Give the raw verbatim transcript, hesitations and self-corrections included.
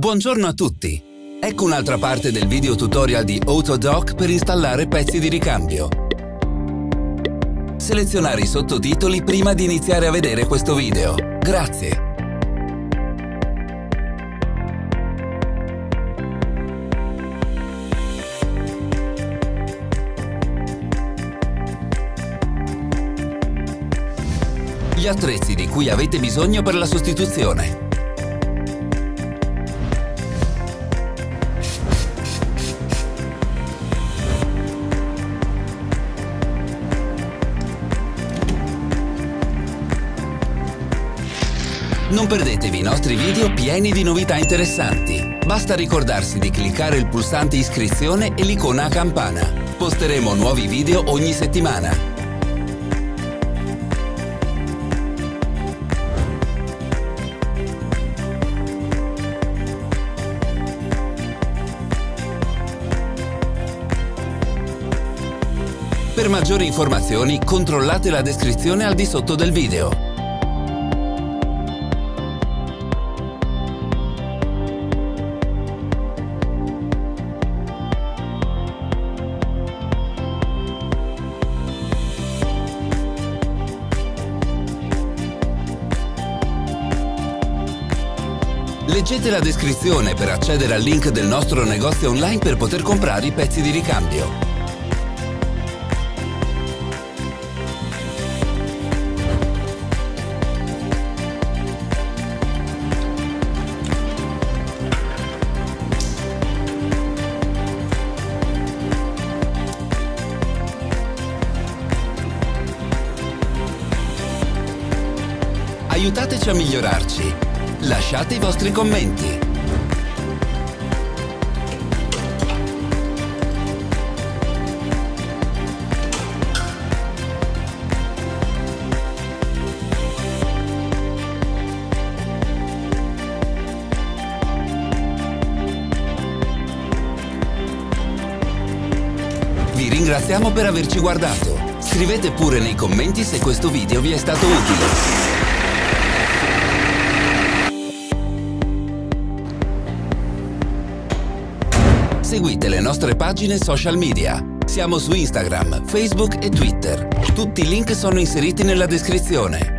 Buongiorno a tutti! Ecco un'altra parte del video tutorial di Autodoc per installare pezzi di ricambio. Selezionare i sottotitoli prima di iniziare a vedere questo video. Grazie! Gli attrezzi di cui avete bisogno per la sostituzione. Non perdetevi i nostri video pieni di novità interessanti. Basta ricordarsi di cliccare il pulsante iscrizione e l'icona a campana. Posteremo nuovi video ogni settimana. Per maggiori informazioni controllate la descrizione al di sotto del video. Leggete la descrizione per accedere al link del nostro negozio online per poter comprare i pezzi di ricambio. Aiutateci a migliorarci. Lasciate i vostri commenti. Vi ringraziamo per averci guardato. Scrivete pure nei commenti se questo video vi è stato utile. Seguite le nostre pagine social media. Siamo su Instagram, Facebook e Twitter. Tutti i link sono inseriti nella descrizione.